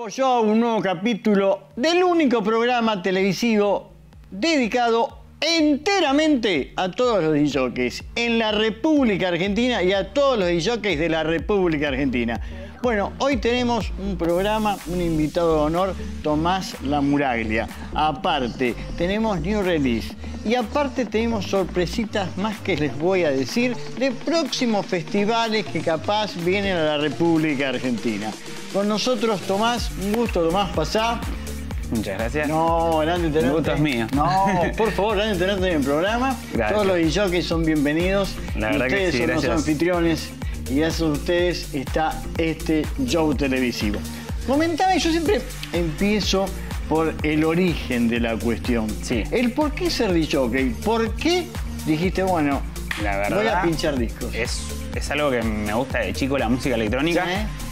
yo a un nuevo capítulo del único programa televisivo dedicado enteramente a todos los DJs en la República Argentina y a todos los DJs de la República Argentina. Bueno, hoy tenemos un programa, un invitado de honor, Tomás Lamuraglia. Aparte, tenemos New Release. Y aparte tenemos sorpresitas más que les voy a decir de próximos festivales que capaz vienen a la República Argentina. Con nosotros, Tomás, un gusto, Tomás, pasá. Muchas gracias. No, grande tenerte. El gusto es mío. No, por favor, grande tenerte en el programa. Gracias. Todos los DJs son bienvenidos. La verdad ustedes que sí, son gracias. los anfitriones y gracias a ustedes está este show televisivo. Comentame, yo siempre empiezo por el origen de la cuestión. Sí. El por qué ser DJ. ¿Por qué dijiste, bueno, La verdad, voy a pinchar discos? Es algo que me gusta de chico, la música electrónica.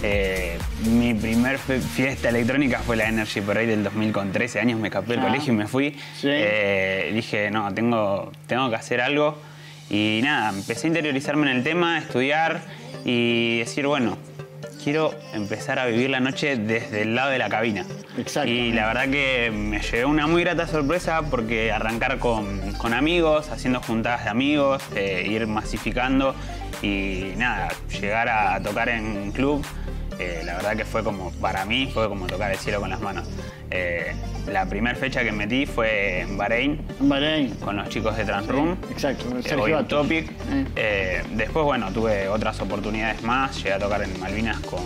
Mi primer fiesta electrónica fue la Energy Parade del 2000 con 13 años. Me escapé del colegio y me fui. Sí. Dije, no, tengo que hacer algo. Y nada, empecé a interiorizarme en el tema, estudiar y decir, bueno, quiero empezar a vivir la noche desde el lado de la cabina. Exacto. Y la verdad que me llevé una muy grata sorpresa porque arrancar con amigos, haciendo juntadas de amigos, ir masificando y nada, llegar a tocar en club, la verdad que fue como, para mí, fue como tocar el cielo con las manos. La primera fecha que metí fue en Bahrein, con los chicos de Transroom. Exacto, Hoy Sergio en Topic. Después, bueno, tuve otras oportunidades más. Llegué a tocar en Malvinas con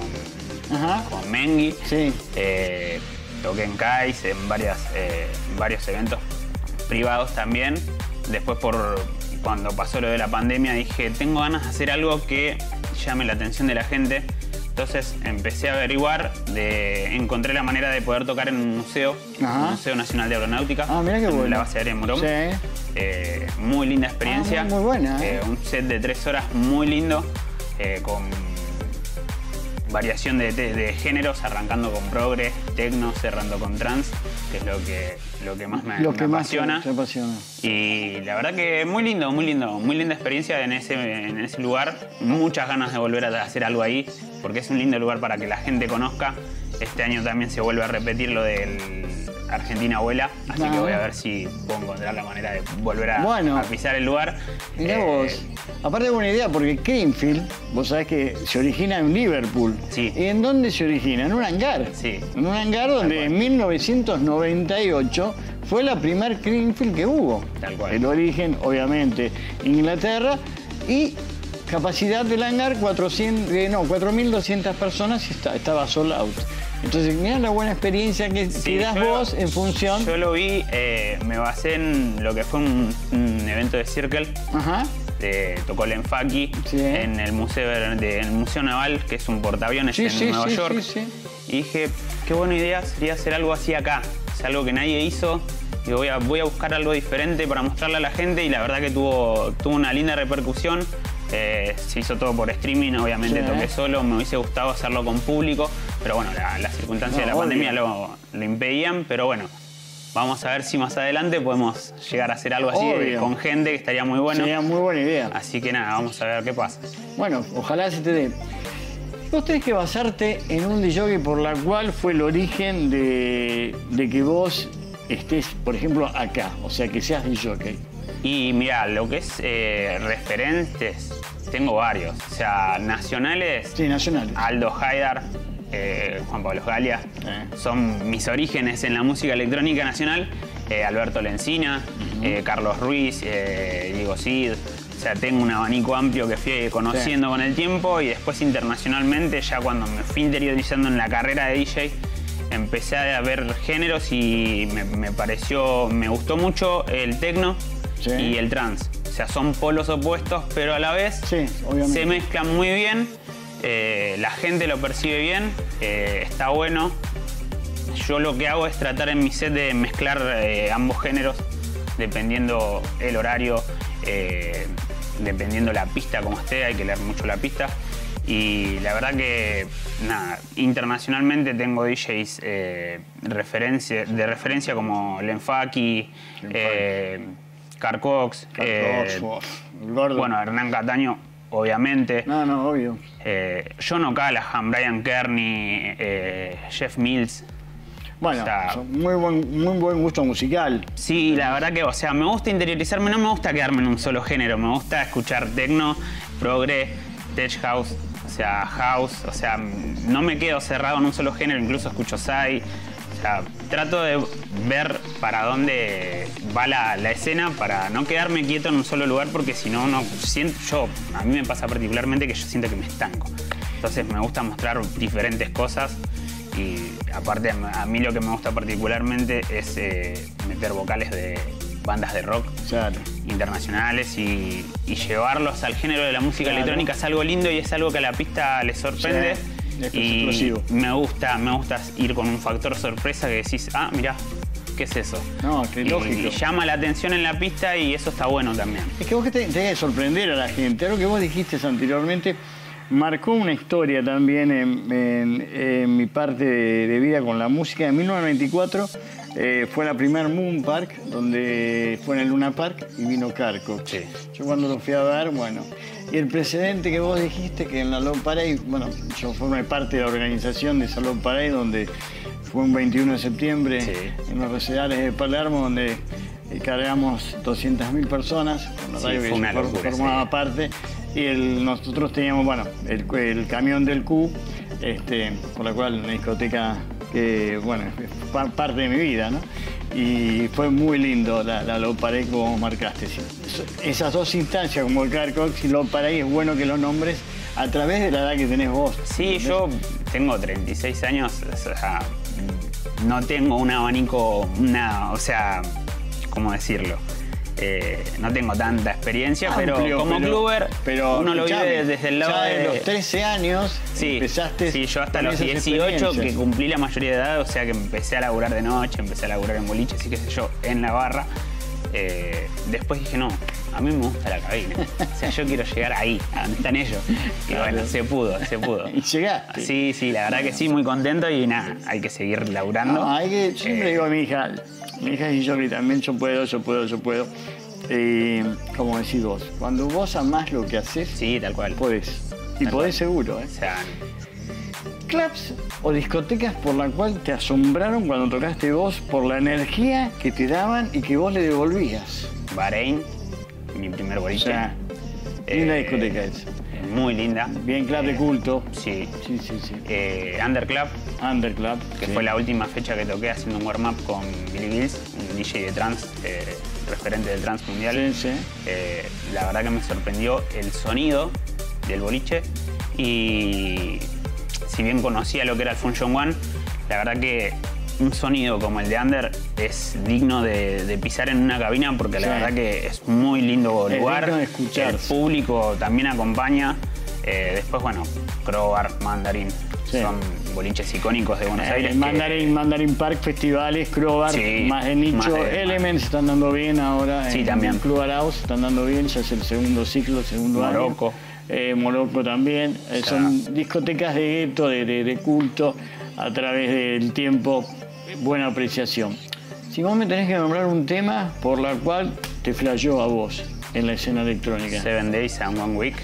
Mengi. Sí. Toqué en Kais, en varios eventos privados también. Después, cuando pasó lo de la pandemia, dije, tengo ganas de hacer algo que llame la atención de la gente. Entonces empecé a averiguar, encontré la manera de poder tocar en un museo, el Museo Nacional de Aeronáutica, mirá qué bueno. en la base aérea de Morón. Sí. Muy linda experiencia. Muy buena. Un set de 3 horas muy lindo, con variación de géneros, arrancando con progre, techno, cerrando con trance, que es lo que más me apasiona. Te apasiona. Y la verdad que muy lindo, muy linda experiencia en ese lugar. Muchas ganas de volver a hacer algo ahí, porque es un lindo lugar para que la gente conozca. Este año también se vuelve a repetir lo del Argentina Abuela, así que voy a ver si puedo encontrar la manera de volver a pisar el lugar. Mirá vos, aparte de buena idea, porque Creamfield, vos sabés que se origina en Liverpool. Sí. ¿Y en dónde se origina? En un hangar. Sí. En un hangar donde en 1998 fue la primer Creamfield que hubo. Tal cual. El origen, obviamente, Inglaterra. Y capacidad del hangar, 4.200 personas y estaba sold out. Entonces, mirá la buena experiencia que das vos en función. Yo lo vi, me basé en lo que fue un evento de Circle. Tocó el Enfaki en el Museo Naval, que es un portaaviones en Nueva York. Y dije, qué buena idea sería hacer algo así acá. Es algo que nadie hizo. Y voy a buscar algo diferente para mostrarle a la gente. Y la verdad que tuvo una linda repercusión. Se hizo todo por streaming, obviamente toqué solo, me hubiese gustado hacerlo con público, pero bueno, las circunstancias de la pandemia lo impedían, pero bueno, vamos a ver si más adelante podemos llegar a hacer algo así con gente, que estaría muy bueno. Sería muy buena idea. Así que nada, vamos a ver qué pasa. Bueno, ojalá se te dé. Vos tenés que basarte en un DJ por la cual fue el origen de que vos estés, por ejemplo, acá, o sea, que seas DJ. Y mira, lo que es referentes, tengo varios. O sea, nacionales. Sí, nacionales. Aldo Haidar, Juan Pablo Galia. Son mis orígenes en la música electrónica nacional. Alberto Lencina, Carlos Ruiz, Diego Cid. O sea, tengo un abanico amplio que fui conociendo con el tiempo. Y después internacionalmente, ya cuando me fui interiorizando en la carrera de DJ, empecé a ver géneros y me gustó mucho el techno. Y el trance. O sea, son polos opuestos, pero a la vez se mezclan muy bien. La gente lo percibe bien, está bueno. Yo lo que hago es tratar en mi set de mezclar ambos géneros, dependiendo el horario, dependiendo la pista como esté, hay que leer mucho la pista. Y la verdad que, nada, internacionalmente tengo DJs de referencia como Lenfaki, Carcox, Gordo. bueno, Hernán Cataño, obviamente. No, obvio. John O'Callaghan, Brian Kearney, Jeff Mills. Bueno, O sea, muy buen gusto musical. Sí, la verdad que, o sea, me gusta interiorizarme, no me gusta quedarme en un solo género, me gusta escuchar techno, progre, tech house, o sea, house, o sea, no me quedo cerrado en un solo género, incluso escucho psy. O sea, trato de ver para dónde va la escena para no quedarme quieto en un solo lugar, porque si no, a mí me pasa particularmente que yo siento que me estanco. Entonces me gusta mostrar diferentes cosas. Y aparte a mí lo que me gusta particularmente es meter vocales de bandas de rock internacionales y llevarlos al género de la música electrónica. Es algo lindo y es algo que a la pista le sorprende. Y me gusta ir con un factor sorpresa que decís, ah, mirá, ¿qué es eso? No, qué lógico. Y llama la atención en la pista y eso está bueno también. Es que vos tenés que sorprender a la gente. Algo que vos dijiste anteriormente marcó una historia también en mi parte de vida con la música. En 1994 fue la primer Moon Park, donde fue en el Luna Park y vino Carco. Sí. Yo cuando lo fui a ver, bueno, y el precedente que vos dijiste que en la Love Parade, bueno, yo formé parte de la organización de esa Love Parade, donde fue un 21 de septiembre en los recitales de Palermo, donde cargamos 200.000 personas, con la radio que formaba parte. Y nosotros teníamos, bueno, el camión del Q, por la cual una discoteca que, bueno, es parte de mi vida, ¿no? Y fue muy lindo la Love Parade como marcaste. Esas dos instancias, como el Carcox y Love Parade, es bueno que los nombres a través de la edad que tenés vos. Sí, ¿entendés? Yo tengo 36 años, o sea, no tengo un abanico, o sea, ¿cómo decirlo? No tengo tanta experiencia, pero como cluber uno lo vive desde el lado de los 13 años. Empezaste. Sí, yo hasta los 18 que cumplí la mayoría de edad, o sea que empecé a laburar de noche, empecé a laburar en boliches y qué sé yo, en la barra. Después dije, no, a mí me gusta la cabina. O sea, yo quiero llegar ahí, a donde están ellos. Y bueno, se pudo. Y llegaste. Sí, la verdad que sí, muy contento y nada, hay que seguir laburando. No, yo siempre digo a mi hija y yo que también yo puedo. Como decís vos, cuando vos amás lo que haces, sí, tal cual. Podés. Y podés seguro, ¿eh? O sea, clubs o discotecas por la cual te asombraron cuando tocaste vos por la energía que te daban y que vos le devolvías. Bahrein, mi primer boliche. O sea, linda discoteca esa. Muy linda. Bien club de culto. Sí. Sí. Underclub, que fue la última fecha que toqué haciendo un warm-up con Billy Gills, un DJ de trance, referente del trance mundial. Sí. La verdad que me sorprendió el sonido del boliche y si bien conocía lo que era el Function One, la verdad que un sonido como el de Under es digno de pisar en una cabina porque la verdad que es muy lindo lugar. El público también acompaña. Después, bueno, Crowbar, Mandarin, son boliches icónicos de Buenos Aires. Mandarin Park, festivales, Crowbar, más de nicho. Elements están dando bien ahora. Sí, también. Club House están dando bien, ya es el segundo ciclo, segundo año. Morocco también. Son discotecas de gueto, de culto, a través del tiempo. Buena apreciación. Si vos me tenés que nombrar un tema por la cual te flasheó a vos en la escena electrónica. 7 Days and One Week.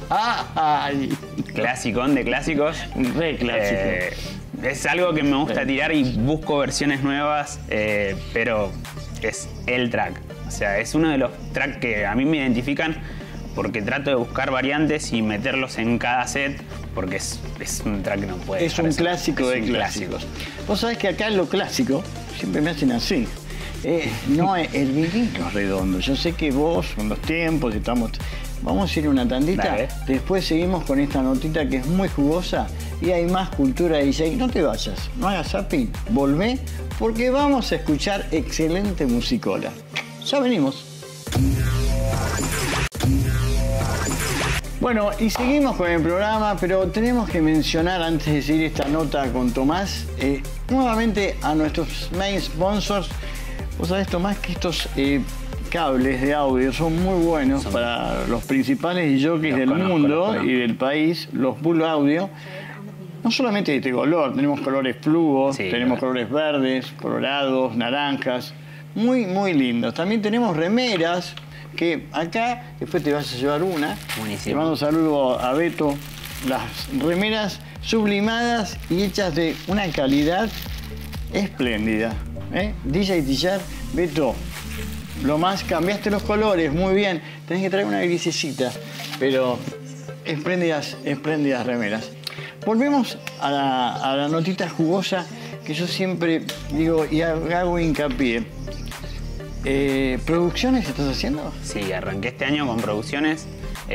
Clasicón de clásicos. Re clásico. Es algo que me gusta tirar y busco versiones nuevas, pero es el track. O sea, es uno de los tracks que a mí me identifican porque trato de buscar variantes y meterlos en cada set, porque es un track que no puede. Es un clásico de clásicos. Vos sabés que acá en lo clásico siempre me hacen así. No, el vinilo es redondo. Yo sé que vos, con los tiempos, vamos a ir una tandita. Dale. Después seguimos con esta notita que es muy jugosa y hay más cultura de DJ. No te vayas, no hagas zapping, volvé, porque vamos a escuchar excelente musicola. Ya venimos. Bueno, y seguimos con el programa, pero tenemos que mencionar, antes de seguir esta nota con Tomás, nuevamente a nuestros main sponsors. Vos sabés, Tomás, que estos cables de audio son muy buenos para los principales jockeys del mundo y del país, los Bull Audio. No solamente de este color, tenemos colores flugos, tenemos colores verdes, colorados, naranjas, muy, muy lindos. También tenemos remeras que acá después te vas a llevar una. Buenísimo. Le mando un saludo a Beto. Las remeras sublimadas y hechas de una calidad espléndida. DJ T-shirt, Beto, lo más, cambiaste los colores, muy bien. Tenés que traer una grisecita, pero espléndidas remeras. Volvemos a la notita jugosa que yo siempre digo y hago hincapié. ¿Producciones estás haciendo? Sí, arranqué este año con producciones.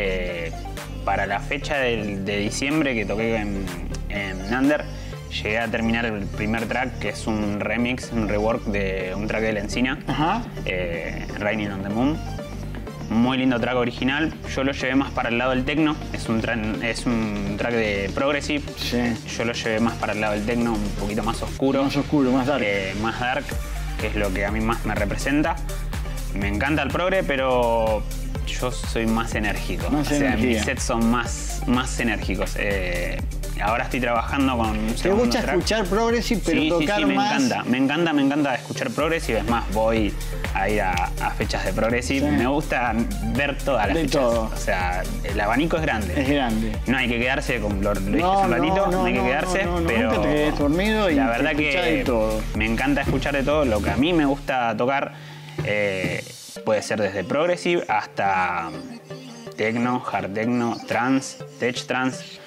Para la fecha de diciembre que toqué en Under, llegué a terminar el primer track, que es un remix, un rework de un track de Lencina, Raining on the Moon. Muy lindo track original. Yo lo llevé más para el lado del techno. Es un track de progressive. Sí. Yo lo llevé más para el lado del techno, un poquito más oscuro. Más oscuro, más dark. Más dark, que es lo que a mí más me representa. Me encanta el progre, pero yo soy más enérgico. Mis sets son más enérgicos. Ahora estoy trabajando con un ¿Te gusta escuchar progressive, pero tocar más? Me encanta escuchar progressive. Es más, voy a ir a fechas de progressive. Sí. Me gusta ver todas las fechas. Todo. O sea, el abanico es grande. Es grande. No hay que quedarse, como lo dije hace un ratito, no hay que quedarse. Pero nunca te quedes dormido y la verdad que de todo. Me encanta escuchar de todo. Lo que a mí me gusta tocar puede ser desde progressive hasta techno, hard techno, trance, tech trance.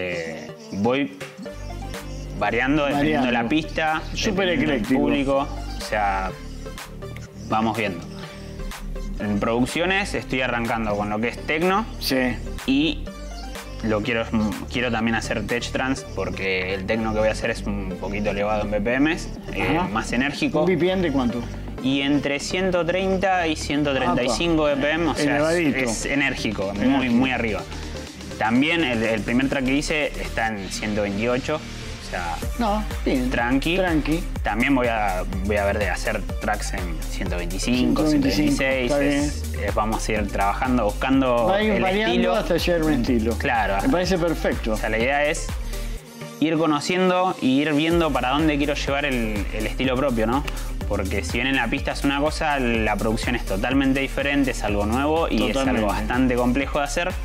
Voy variando dependiendo de la pista, súper ecléctico, del público, o sea, vamos viendo. En producciones estoy arrancando con lo que es techno, sí, y quiero también hacer tech trance porque el techno que voy a hacer es un poquito elevado en BPMs, más enérgico. ¿Un BPM de cuánto? Y entre 130 y 135 BPM, o sea, es enérgico, muy arriba. También el primer track que hice está en 128, o sea, bien, tranqui. También voy a ver de hacer tracks en 125, 126. Vamos a ir trabajando, buscando el estilo. Hasta llegar a un estilo. Claro. Me parece perfecto. O sea, la idea es ir conociendo y ir viendo para dónde quiero llevar el estilo propio, ¿no? Porque si bien en la pista es una cosa, la producción es totalmente diferente, es algo nuevo y es algo bastante complejo de hacer.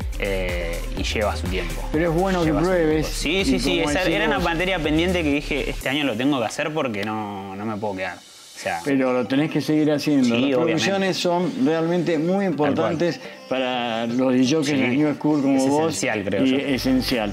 Y lleva su tiempo. Pero es bueno que pruebes. Sí. Era una materia pendiente que dije, este año lo tengo que hacer porque no me puedo quedar. O sea, pero lo tenés que seguir haciendo. Sí, las producciones son realmente muy importantes para los DJs de New School como es vos. Esencial, creo yo. Esencial.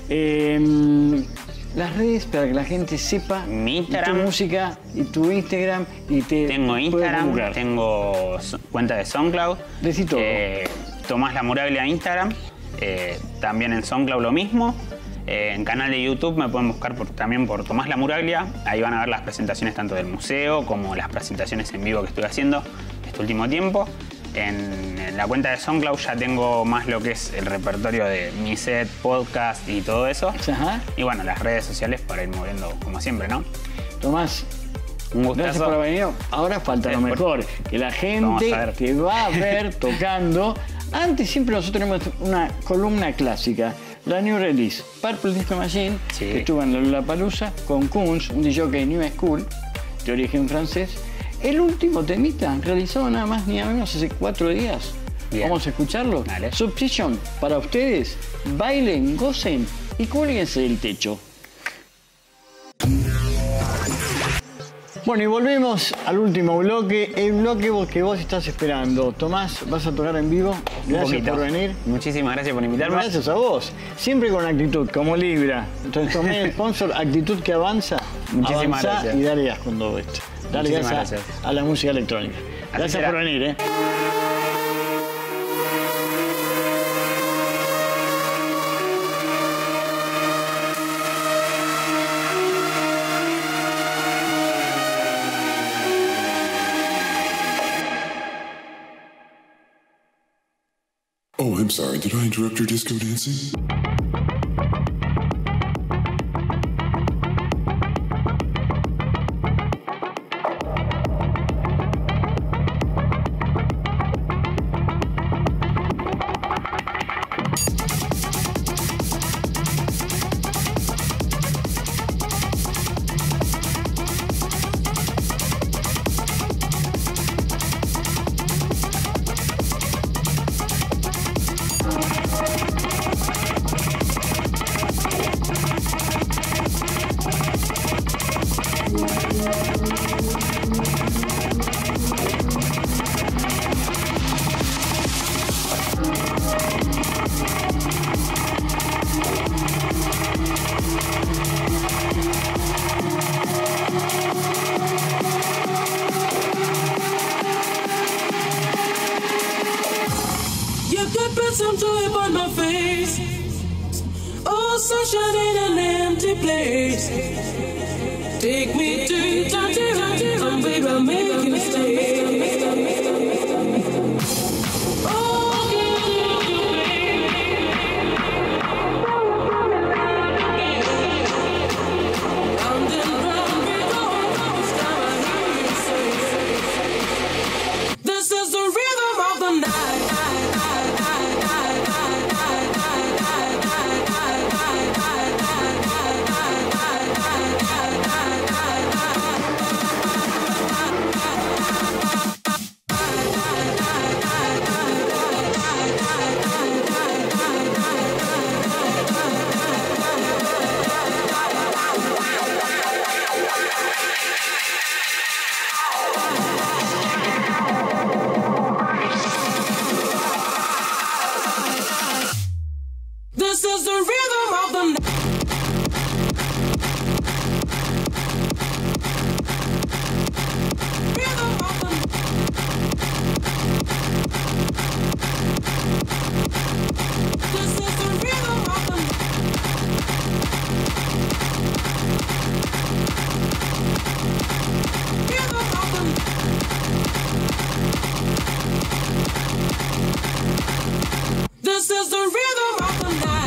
Las redes para que la gente sepa mi Instagram, tu música y tu Instagram y te tengo Instagram, tengo cuenta de SoundCloud. Decí todo. Tomás Lamuraglia Instagram, también en SoundCloud lo mismo. En canal de YouTube me pueden buscar también por Tomás Lamuraglia. Ahí van a ver las presentaciones tanto del museo como las presentaciones en vivo que estoy haciendo este último tiempo. En la cuenta de SoundCloud ya tengo más lo que es el repertorio de mi set, podcast y todo eso. Ajá. Y bueno, las redes sociales para ir moviendo como siempre, ¿no? Tomás, un gustazo. Gracias por haber venido. Ahora falta lo mejor, que la gente te va a ver tocando. Antes siempre nosotros tenemos una columna clásica, la New Release, Purple Disco Machine, que estuvo en la Lollapalooza, con Kunz, un DJ New School, de origen francés. El último temita, realizado nada más ni menos hace 4 días. Bien. Vamos a escucharlo. Dale. Substation, para ustedes, bailen, gocen y cuélguense del techo. Bueno, y volvemos al último bloque, el bloque que vos estás esperando. Tomás, ¿vas a tocar en vivo? Gracias por venir. Muchísimas gracias por invitarme. Gracias a vos. Siempre con actitud, como Libra. Entonces tomé el sponsor, actitud que avanza. Muchísimas gracias. Y dale gas con todo esto. Dale gas a la música electrónica. Gracias por venir, Oh, I'm sorry. Did I interrupt your disco dancing? sunshine in an empty place. Take me to touch, I'm baby, I'm making a stay. This is the rhythm of the night. Rhythm of the night. This is the rhythm of the night. Rhythm of the night. This is the rhythm of the night.